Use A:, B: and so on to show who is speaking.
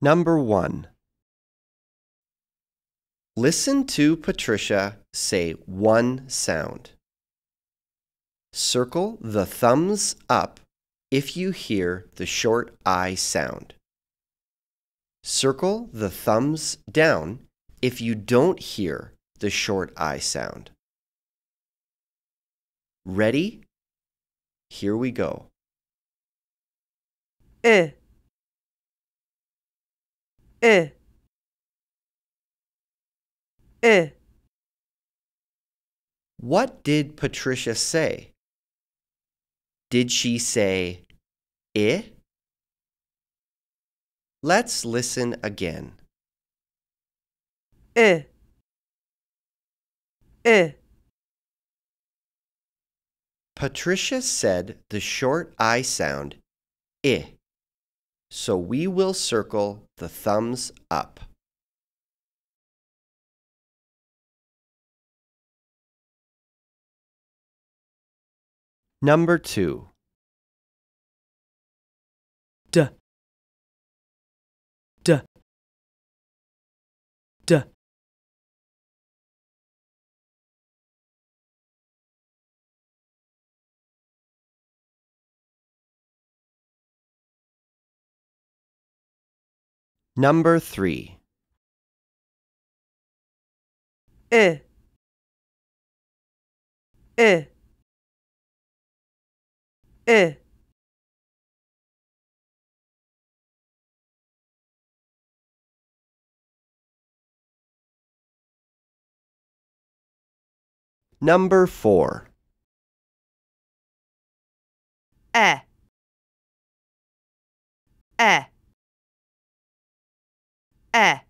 A: Number 1. Listen to Patricia say one sound. Circle the thumbs up if you hear the short I sound. Circle the thumbs down if you don't hear the short I sound. Ready? Here we go. What did Patricia say? Did she say I? Let's listen again. Patricia said the short I sound I, so we will circle the thumbs up. Number 2.
B: D D D
A: Number 3.
B: I I I
A: Number 4.
B: Eh Eh Eh